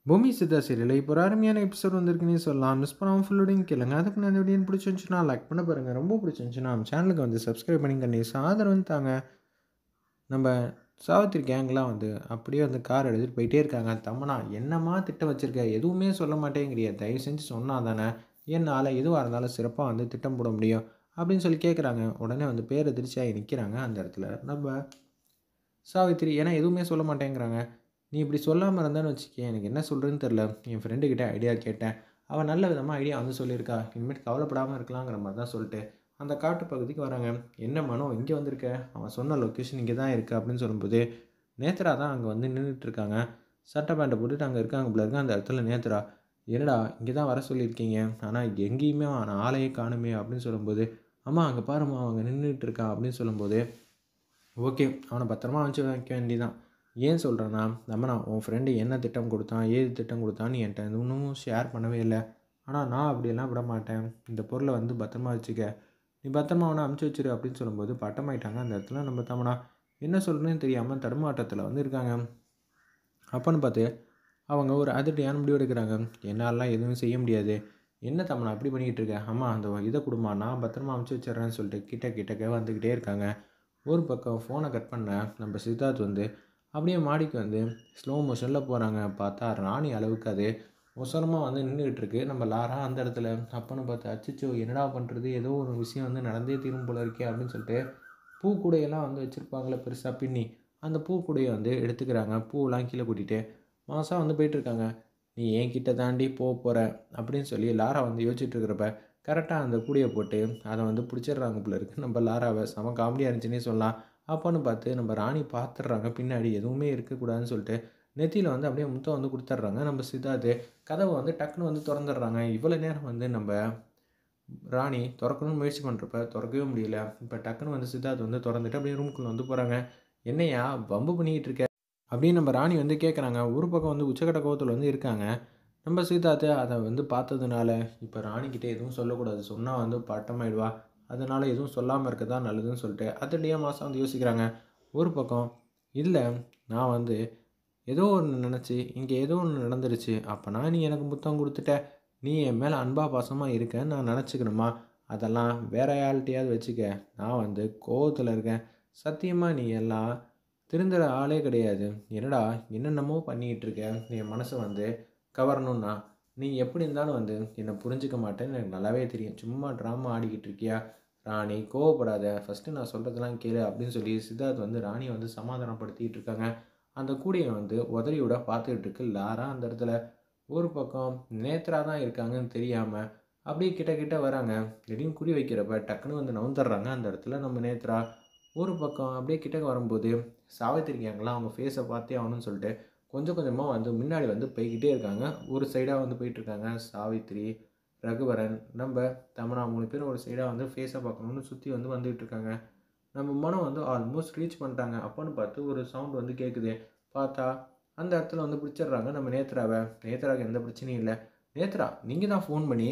பூமி சித்தா சீரியல் இப்போ ஒரு அருமையான எபிசோட் வந்திருக்குன்னே சொல்லலாம். மிஸ் பண்ணாமல் ஃபுல்லோடையும் கேளுங்க. அதுக்கு நான் இந்த வீடியோ பிடிச்சிருந்துச்சுன்னா லைக் பண்ண பாருங்கள். ரொம்ப பிடிச்சிருந்துச்சுன்னா நம்ம சேனலுக்கு வந்து சப்ஸ்கிரைப் பண்ணி கண்டிப்பாக ஆதரவு தாங்க. நம்ம சாவித்திரி கேங்லாம் வந்து அப்படியே வந்து கார் எடுத்துகிட்டு போயிட்டே இருக்காங்க. தம்மனா என்னம்மா திட்டம் வச்சுருக்க, எதுவுமே சொல்ல மாட்டேங்கிறிய, தயவு செஞ்சு சொன்னால் தானே என்னால் எதுவாக இருந்தாலும் சிறப்பாக வந்து திட்டம் போட முடியும் அப்படின்னு சொல்லி கேட்குறாங்க. உடனே வந்து பேர் எதிர்ச்சியாகி நிற்கிறாங்க அந்த இடத்துல நம்ம சாவித்திரி. ஏன்னா எதுவுமே சொல்ல மாட்டேங்கிறாங்க. நீ இப்படி சொல்லாமல் இருந்தான்னு வச்சுக்கேன், எனக்கு என்ன சொல்கிறதுன்னு தெரில. என் ஃப்ரெண்டுக்கிட்ட ஐடியா கேட்டேன், அவள் நல்ல விதமாக ஐடியா வந்து சொல்லியிருக்கா. இனிமேட்டு கவலைப்படாமல் இருக்கலாங்கிற மாதிரி தான் சொல்லிட்டு அந்த காட்டு பகுதிக்கு வராங்க. என்ன மனோ இங்கே வந்திருக்க, அவன் சொன்ன லொக்கேஷன் இங்கே தான் இருக்குது அப்படின்னு சொல்லும்போது நேத்ரா தான் அங்கே வந்து நின்றுட்டுருக்காங்க. சட்டை பேண்ட்டை போட்டுட்டு அங்கே இருக்காங்க போல இருக்கு. அந்த இடத்துல நேத்ரா, என்னடா இங்கே தான் வர சொல்லியிருக்கீங்க, ஆனால் எங்கேயுமே நான் ஆளையே காணுமே அப்படின்னு சொல்லும்போது, அம்மா அங்கே பாரும்மா அவங்க நின்றுட்டு இருக்கான் அப்படின்னு சொல்லும்போது, ஓகே அவனை பத்திரமா அனுப்பிச்சி வைக்க வேண்டியதான். ஏன் சொல்கிறேன்னா, நான் உன் ஃப்ரெண்டு என்ன திட்டம் கொடுத்தான், ஏது திட்டம் கொடுத்தான்னு என்கிட்ட இன்னும் ஷேர் பண்ணவே இல்லை. ஆனால் நான் அப்படியெல்லாம் விட மாட்டேன். இந்த பொருளை வந்து பத்திரமா வச்சுக்க, நீ பத்திரமா அவனை அனுப்பிச்சி வச்சிரு அப்படின்னு சொல்லும்போது பட்டமாயிட்டாங்க அந்த இடத்துல நம்ம தமனா. என்ன சொல்கிறேன்னு தெரியாமல் தடுமாட்டத்தில் வந்து இருக்காங்க. அப்போன்னு பார்த்து அவங்க ஒரு அதிரடியான முடிவு எடுக்கிறாங்க. என்னாலலாம் எதுவும் செய்ய முடியாது. என்ன தமனா அப்படி பண்ணிக்கிட்டு இருக்க, அம்மா அந்த இதை கொடுமா, நான் பத்திரமா அனுப்பிச்சி வச்சிட்றேன்னு சொல்லிட்டு கிட்டக்க வந்துக்கிட்டே இருக்காங்க. ஒரு பக்கம் ஃபோனை கட் பண்ண நம்ம சித்தார்த் வந்து அப்படியே மாடிக்கு வந்து ஸ்லோ மோஷனில் போகிறாங்க. பார்த்தா ராணி அளவுக்கு அது ஒசரமாக வந்து நின்றுக்கிட்டு இருக்கு நம்ம லாரா அந்த இடத்துல. அப்போன்னு பார்த்து அச்சச்சோ என்னடா பண்ணுறது, ஏதோ ஒரு விஷயம் வந்து நடந்தே தீரும் போல இருக்கே அப்படின்னு சொல்லிட்டு பூக்கூடையெல்லாம் வந்து வச்சுருப்பாங்களே பெருசாக பின்னி, அந்த பூக்கூடையை வந்து எடுத்துக்கிறாங்க. பூவெல்லாம் கீழே கூட்டிகிட்டு மாதம் வந்து போயிட்டுருக்காங்க. நீ என்கிட்ட தாண்டி போகிற அப்படின்னு சொல்லி லாரா வந்து யோசிச்சுட்டு இருக்கிறப்ப கரெக்டாக அந்த கூடையை போட்டு அதை வந்து பிடிச்சிடுறாங்க போல இருக்குது நம்ம லாராவை. செம காமெடியாக இருந்துச்சுன்னே சொல்லலாம். அப்போன்னு பார்த்து நம்ம ராணி பார்த்துடுறாங்க, பின்னாடி எதுவுமே இருக்கக்கூடாதுன்னு சொல்லிட்டு நெத்தியில் வந்து அப்படியே முத்தம் வந்து கொடுத்துட்றாங்க நம்ம சித்தார்த்து. கதவை வந்து டக்குன்னு வந்து திறந்துடுறாங்க. இவ்வளோ நேரம் வந்து நம்ம ராணி திறக்கணும்னு முயற்சி பண்ணுறப்ப திறக்கவே முடியல. இப்போ டக்குன்னு வந்து சித்தார்த் வந்து திறந்துட்டு அப்படியே ரூமுக்குள்ளே வந்து போகிறாங்க. என்னையா பம்பு பண்ணிக்கிட்டு இருக்க அப்படின்னு நம்ம ராணி வந்து கேட்குறாங்க. ஒரு பக்கம் வந்து உச்சக்கட்ட கோவத்தில் வந்து இருக்காங்க. நம்ம சித்தார்த்து அதை வந்து பார்த்ததுனால இப்போ ராணிக்கிட்டே எதுவும் சொல்லக்கூடாது, சொன்னால் வந்து பட்டமாயிடுவா, அதனால் எதுவும் சொல்லாமல் இருக்க தான் நல்லதுன்னு சொல்லிட்டு அதிரடியாக மாதம் வந்து யோசிக்கிறாங்க. ஒரு பக்கம் இல்லை, நான் வந்து ஏதோ ஒன்று நினச்சி இங்கே ஏதோ ஒன்று நடந்துருச்சு, அப்போனா நீ எனக்கு முத்தம் கொடுத்துட்ட, நீ என் மேலே அன்பா பாசமாக இருக்கேன்னு நான் நினச்சிக்கணுமா, அதெல்லாம் வேற யார்கிட்டையாவது வச்சுக்க, நான் வந்து கோவத்தில் இருக்கேன், சத்தியமாக நீ எல்லாம் திருந்துற ஆளே கிடையாது. என்னடா என்னென்னமோ பண்ணிக்கிட்டு இருக்க, என் மனசை வந்து கவரணும்னா நீ எப்படி இருந்தாலும் வந்து என்னை புரிஞ்சிக்க மாட்டேன்னு எனக்கு நல்லாவே தெரியும். சும்மா ட்ராமா ஆடிக்கிட்டு இருக்கியா, ராணி கோவப்படாத, ஃபஸ்ட்டு நான் சொல்கிறதெல்லாம் கேளு அப்படின்னு சொல்லி சித்தார்த் வந்து ராணியை வந்து சமாதானப்படுத்திக்கிட்டு இருக்காங்க. அந்த கூடையை வந்து உதறி விட பார்த்துக்கிட்டு இருக்கு லாரா அந்த இடத்துல. ஒரு பக்கம் நேத்ரா தான் இருக்காங்கன்னு தெரியாமல் அப்படியே கிட்ட கிட்ட வராங்க. திடீர்னு குறி வைக்கிறப்ப டக்குன்னு வந்து நவுந்துடுறாங்க அந்த இடத்துல நம்ம நேத்ரா. ஒரு பக்கம் அப்படியே கிட்டக்க வரும்போது சாவித்திரி கேங்கெல்லாம் அவங்க ஃபேஸை பார்த்தே ஆகணும்னு சொல்லிட்டு கொஞ்சம் கொஞ்சமாக வந்து முன்னாடி வந்து போய்கிட்டே இருக்காங்க. ஒரு சைடாக வந்து போயிட்டுருக்காங்க சாவித்திரி, ரகுவரன், நம்ம தமனா 3 பேரும் ஒரு சைடாக வந்து ஃபேஸை பார்க்கணுன்னு சுற்றி வந்து வந்துகிட்டு இருக்காங்க. நம்ம மனம் வந்து ஆல்மோஸ்ட் ரீச் பண்ணிட்டாங்க. அப்போன்னு பார்த்து ஒரு சவுண்ட் வந்து கேட்குது. பார்த்தா அந்த இடத்துல வந்து பிடிச்சிடுறாங்க நம்ம நேத்ராவை. நேத்ராவுக்கு எந்த பிரச்சனையும் இல்லை. நேத்ரா நீங்கள் தான் ஃபோன் பண்ணி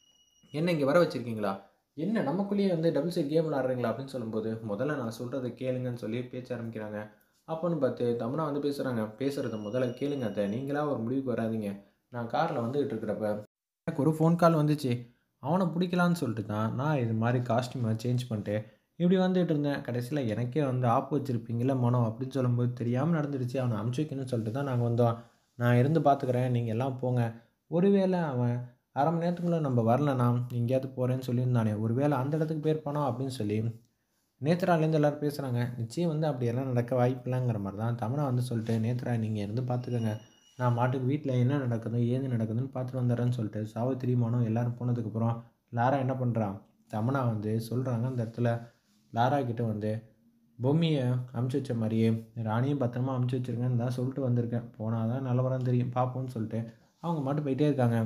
என்ன இங்கே வர வச்சுருக்கீங்களா, என்ன நமக்குள்ளேயே வந்து டபுள் சைட் கேம் விளாட்றீங்களா அப்படின்னு சொல்லும்போது, முதல்ல நான் சொல்கிறத கேளுங்கன்னு சொல்லி பேச்ச ஆரம்பிக்கிறாங்க. அப்போன்னு பார்த்து தமன்னா வந்து பேசுகிறாங்க. பேசுகிறத முதல்ல கேளுங்க அத்தை, நீங்களா ஒரு முடிவுக்கு வராதீங்க. நான் காரில் வந்துகிட்டு இருக்கிறப்ப எனக்கு ஒரு ஃபோன் கால் வந்துச்சு. அவனை பிடிக்கலான்னு சொல்லிட்டு தான் நான் இது மாதிரி காஸ்டியூமை சேஞ்ச் பண்ணிட்டு இப்படி வந்துட்டு இருந்தேன். கடைசியில் எனக்கே வந்து ஆப்பு வச்சுருப்பீங்கள மனோ அப்படின்னு சொல்லும்போது, தெரியாமல் நடந்துடுச்சு, அவனை அமுச்சு வைக்கணும்னு சொல்லிட்டு தான் நாங்கள் வந்தோம். நான் இருந்து பார்த்துக்கிறேன், நீங்கள் எல்லாம் போங்க. ஒருவேளை அவன் அரை மணி நேரத்துக்குள்ளே நம்ம வரலண்ணா எங்கேயாவது போகிறேன்னு சொல்லியிருந்தானே, ஒருவேளை அந்த இடத்துக்கு போயிருப்பானோ அப்படின்னு சொல்லி நேத்ராலேருந்து எல்லோரும் பேசுகிறாங்க. நிச்சயம் வந்து அப்படியெல்லாம் நடக்க வாய்ப்பில்லைங்கிற மாதிரி தான் தமன்னா வந்து சொல்லிட்டு, நேத்ரா நீங்கள் இருந்து பார்த்துக்கங்க, நான் மாட்டுக்கு வீட்டில் என்ன நடக்குது ஏது நடக்குதுன்னு பார்த்துட்டு வந்துடுறேன்னு சொல்லிட்டு சாவித்திரி மனோ எல்லோரும் போனதுக்கப்புறம் லாரா என்ன பண்ணுறான், தமன்னா வந்து சொல்கிறாங்க அந்த இடத்துல லாரா கிட்ட வந்து, பொம்மியை அமுச்சு வச்ச மாதிரியே ராணியும் பத்திரமா அமுச்சு வச்சுருங்கன்னு தான் சொல்லிட்டு வந்திருக்கேன், போனால் தான் நிலவரம் தெரியும் பார்ப்போம்னு சொல்லிட்டு அவங்க மட்டும் போயிட்டே இருக்காங்க.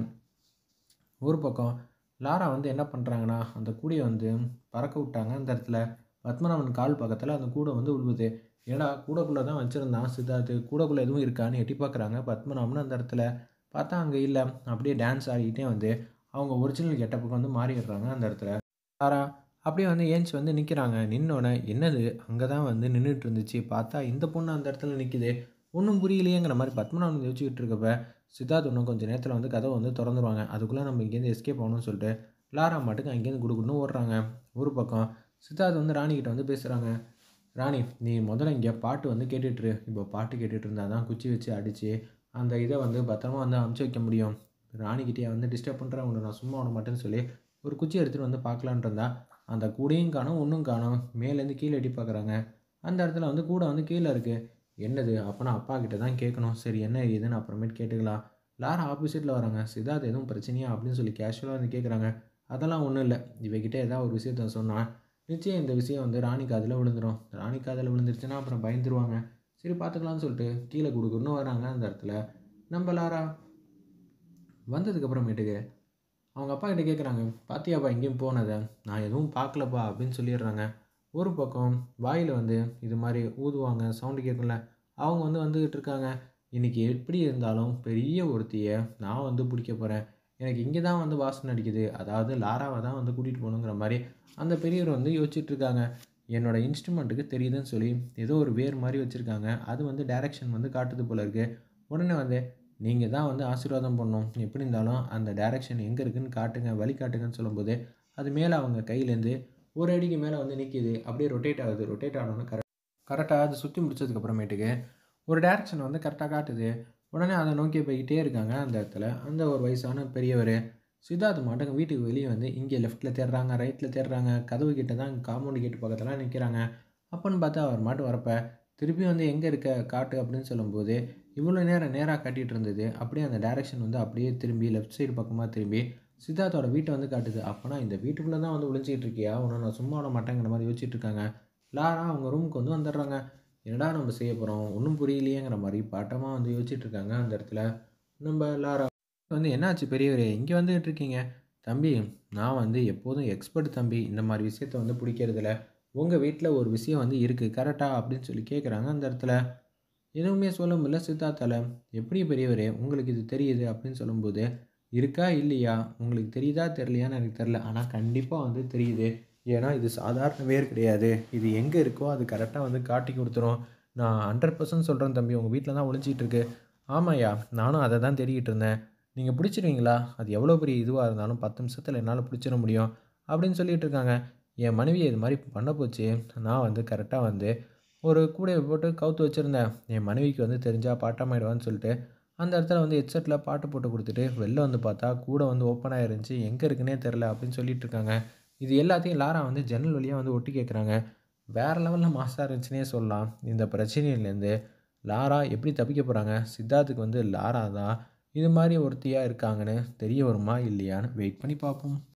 ஒரு பக்கம் லாரா வந்து என்ன பண்ணுறாங்கன்னா, அந்த கூடையை வந்து பறக்க விட்டாங்க அந்த இடத்துல. பத்மநாபன் கால் பக்கத்தில் அந்த கூடை வந்து விழுவுது. ஏன்னா கூடைக்குள்ளே தான் வச்சுருந்தான் சித்தார்த்து, கூடைக்குள்ளே எதுவும் இருக்கான்னு எட்டி பார்க்குறாங்க பத்மநாபன் அந்த இடத்துல. பார்த்தா அங்கே இல்லை. அப்படியே டான்ஸ் ஆடிக்கிட்டே வந்து அவங்க ஒரிஜினல் கெட்டப்புக்கு வந்து மாறிடுறாங்க அந்த இடத்துல. லாரா அப்படியே வந்து ஏஞ்சி வந்து நிற்கிறாங்க. நின்னோடனே என்னது அங்கே தான் வந்து நின்றுட்டு இருந்துச்சு, பார்த்தா இந்த பொண்ணு அந்த இடத்துல நிற்கிது. ஒன்றும் புரியலையேங்கிற மாதிரி பத்மநாபன் வந்து யோசிச்சுக்கிட்டு இருக்கப்ப சித்தார்த் இன்னும் கொஞ்சம் நேரத்தில் வந்து கதவை வந்து திறந்துருவாங்க. அதுக்குள்ளே நம்ம இங்கேருந்து எஸ்கேப் ஆகணும்னு சொல்லிட்டு லாரா மாட்டுக்கு அங்கேருந்து குடுகுடுன்னு ஓடுறாங்க. ஒரு பக்கம் சித்தார்த் வந்து ராணிக்கிட்ட வந்து பேசுகிறாங்க. ராணி, நீ முதல்ல இங்கே பாட்டு வந்து கேட்டுட்ரு. இப்போ பாட்டு கேட்டுட்டு இருந்தா தான் குச்சி வச்சு அடித்து அந்த இதை வந்து பத்திரமா வந்து அமுச்சு வைக்க முடியும். ராணிக்கிட்டே வந்து டிஸ்டர்ப் பண்ணுறேன், உன்னை நான் சும்மா விட மாட்டேன்னு சொல்லி ஒரு குச்சி எடுத்துகிட்டு வந்து பார்க்கலான்ட்டு இருந்தா அந்த கூடையும் காணோம், ஒன்றும் காணோம். மேலேருந்து கீழே எட்டி பார்க்குறாங்க. அந்த இடத்துல வந்து கூடை வந்து கீழே இருக்குது. என்னது? அப்போனா அப்பா கிட்ட தான் கேட்கணும். சரி, என்ன ஏதுன்னு அப்புறமேட்டு கேட்டுக்கலாம். லாரா ஆப்போசிட்டில் வராங்க. சித்தார்த் எதுவும் பிரச்சனையா அப்படின்னு சொல்லி கேஷுவலாக வந்து கேட்குறாங்க. அதெல்லாம் ஒன்றும் இல்லை. இவகிட்ட ஏதாவது ஒரு விஷயத்த சொன்னால் நிச்சயம் இந்த விஷயம் வந்து ராணி காதில் விழுந்துடும். ராணி காதில் விழுந்துருச்சுன்னா அப்புறம் பயந்துருவாங்க. சரி, பார்த்துக்கலான்னு சொல்லிட்டு கீழே குடுக்குன்னு வராங்க. அந்த இடத்துல நம்ம லாரா வந்ததுக்கப்புறமேட்டுக்கு அவங்க அப்பா கிட்ட கேட்குறாங்க, பாத்தியாப்பா எங்கேயும் போனதை? நான் எதுவும் பார்க்கலப்பா அப்படின்னு சொல்லிடுறாங்க. ஒரு பக்கம் வாயில் வந்து இது மாதிரி ஊதுவாங்க, சவுண்டு கேட்கும்ல, அவங்க வந்து வந்துக்கிட்டு இருக்காங்க. இன்றைக்கி எப்படி இருந்தாலும் பெரிய ஒருத்தியை நான் வந்து பிடிக்க போகிறேன். எனக்கு இங்கே தான் வந்து வாசனை அடிக்குது. அதாவது லாராவை தான் வந்து கூட்டிகிட்டு போகணுங்கிற மாதிரி அந்த பெரியவர் வந்து யோசிச்சுட்டு இருக்காங்க. என்னோடய இன்ஸ்ட்ருமெண்ட்டுக்கு தெரியுதுன்னு சொல்லி ஏதோ ஒரு வேர் மாதிரி வச்சுருக்காங்க. அது வந்து டைரக்ஷன் வந்து காட்டுது போல இருக்குது. உடனே வந்து நீங்கள் தான் வந்து ஆசீர்வாதம் பண்ணணும். எப்படி இருந்தாலும் அந்த டைரக்ஷன் எங்கே இருக்குதுன்னு காட்டுங்க, வழி காட்டுங்கன்னு சொல்லும்போது அது மேலே அவங்க கையிலேருந்து ஒரு அடிக்கு மேலே வந்து நிற்கிது. அப்படியே ரொட்டேட் ஆகுது. ரொட்டேட் ஆகணுன்னு கரெக்டாக அது சுற்றி முடிச்சதுக்கப்புறமேட்டுக்கு ஒரு டைரக்ஷன் வந்து கரெக்டாக காட்டுது. உடனே அதை நோக்கி போய்கிட்டே இருக்காங்க. அந்த இடத்துல அந்த ஒரு வயசான பெரியவர் சித்தார்த் மாட்டுக்கு வீட்டுக்கு வெளியே வந்து இங்கே லெஃப்ட்டில் தேடுறாங்க, ரைட்டில் தேடுறாங்க. கதவு கிட்ட தான் காம்பவுண்டு கேட்டு பக்கத்தில் நிற்கிறாங்க. அப்போன்னு பார்த்தா அவர் மாட்டு வரப்போ திருப்பி வந்து எங்கே இருக்க காட்டு அப்படின்னு சொல்லும்போது இவ்வளோ நேரம் நேராக காட்டிகிட்டு இருந்தது. அப்படியே அந்த டைரக்ஷன் வந்து அப்படியே திரும்பி லெஃப்ட் சைடு பக்கமாக திரும்பி சித்தார்த்தோட வீட்டை வந்து காட்டுது. அப்போனா இந்த வீட்டுக்குள்ளே தான் வந்து ஒளிஞ்சிக்கிட்டு இருக்கியா? உன்னை நான் சும்மா விட மாட்டேங்கிற மாதிரி யோசிச்சுட்டு இருக்காங்க. லாரா அவங்க ரூமுக்கு வந்து வந்துடுறாங்க. என்னடா நம்ம செய்ய போகிறோம், ஒன்றும் புரியலையேங்கிற மாதிரி பாட்டமாக வந்து யோசிச்சுட்டு இருக்காங்க. அந்த இடத்துல நம்ம லாரா வந்து என்னாச்சு பெரியவரே, இங்கே வந்துகிட்டு இருக்கீங்க? தம்பி, நான் வந்து எப்போதும் எக்ஸ்பர்ட் தம்பி, இந்த மாதிரி விஷயத்த வந்து பிடிக்கிறதில்ல. உங்கள் வீட்டில் ஒரு விஷயம் வந்து இருக்குது கரெக்டா அப்படின்னு சொல்லி கேட்குறாங்க. அந்த இடத்துல எதுவுமே சொல்ல முடியல சித்தார்த்தால. எப்படி பெரியவரே உங்களுக்கு இது தெரியுது அப்படின்னு சொல்லும்போது, இருக்கா இல்லையா, உங்களுக்கு தெரியுதா தெரியலையான்னு எனக்கு தெரில. ஆனால் கண்டிப்பாக வந்து தெரியுது. ஏன்னா இது சாதாரண வேர் கிடையாது. இது எங்கே இருக்கோ அது கரெக்டாக வந்து காட்டி கொடுத்துரும். நான் 100% சொல்கிறேன் தம்பி, உங்கள் வீட்டில் தான் ஒளிஞ்சிட்டு இருக்கு. ஆமாய்யா, நானும் அதை தான் தேடிக்கிட்டு இருந்தேன். நீங்கள் பிடிச்சிருவீங்களா? அது எவ்வளோ பெரிய இதுவாக இருந்தாலும் 10 நிமிஷத்தில் என்னால் பிடிச்சிட முடியும் அப்படின்னு சொல்லிட்டு இருக்காங்க. என் மனைவியை இது மாதிரி பண்ண போச்சு. நான் வந்து கரெக்டாக வந்து ஒரு கூடைய போட்டு கவுத்து வச்சுருந்தேன். என் மனைவிக்கு வந்து தெரிஞ்சா பாட்டமாயிடுவான்னு சொல்லிட்டு அந்த இடத்துல வந்து ஹெட்செட்டில் பாட்டு போட்டு கொடுத்துட்டு வெளில வந்து பார்த்தா கூட வந்து ஓப்பன் ஆகிருந்துச்சி. எங்கே இருக்குன்னே தெரில அப்படின்னு சொல்லிட்டு இருக்காங்க. இது எல்லாத்தையும் லாரா வந்து ஜன்னல் வழியாக வந்து ஒட்டி கேட்குறாங்க. வேறு லெவலில் மாசாக இருந்துச்சுன்னே சொல்லலாம். இந்த பிரச்சனையிலேருந்து லாரா எப்படி தப்பிக்க போகிறாங்க? சித்தார்த்துக்கு வந்து லாரா தான் இது மாதிரி ஒருத்தியாக இருக்காங்கன்னு தெரிய வருமா இல்லையான்னு வெயிட் பண்ணி பார்ப்போம்.